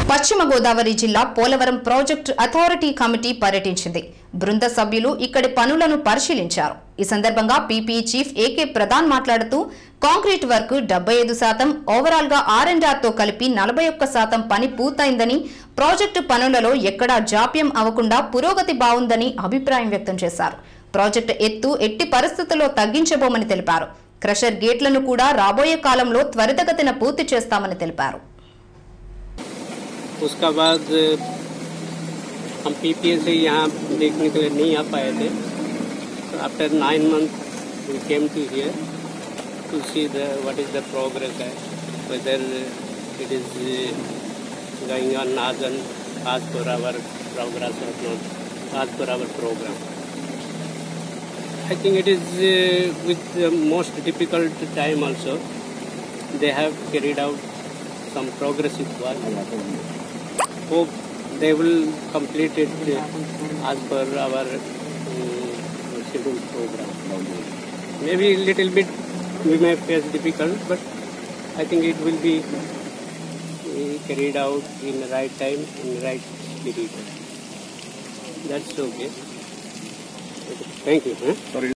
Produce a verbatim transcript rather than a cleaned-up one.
పశ్చిమ గోదావరి జిల్లా Polavaram project authority committee పర్యటించింది. బృంద సభ్యులు ఇక్కడి పనులను పరిశీలించారు. ఈ సందర్భంగా పీపీ చీఫ్ ఏకే ప్రధాన్ మాట్లాడుతూ కాంక్రీట్ వర్క్ డెబ్బై ఐదు శాతం, ఓవరాల్ గా ఆర్ అండ్ ఆర్ తో కలిపి నలభై ఒక్క శాతం పని పూర్తయిందని, ప్రాజెక్టు పనులలో ఎక్కడా జాప్యం అవ్వకుండా పురోగతి బాగుందని అభిప్రాయం వ్యక్తం చేశారు. ప్రాజెక్టు ఎత్తు ఎట్టి పరిస్థితుల్లో తగ్గించబోమని తెలిపారు. క్రషర్ గేట్లను కూడా రాబోయే కాలంలో త్వరితగతిన పూర్తి చేస్తామని తెలిపారు. उसका बाद हम पीपीए से यहाँ देखने के लिए नहीं आ पाए थे. So after nine months we came to here to see the what is the progress है, whether it is going on as an as per our progress or not, as per our program. I think it is uh, with the most difficult time also they have carried out some progressive work. Hope they will complete it as per our um, scheduled program. Maybe a little bit we may face difficult, but I think it will be uh, carried out in the right time, in the right spirit. That's okay. Okay. Thank you. Huh? Sorry.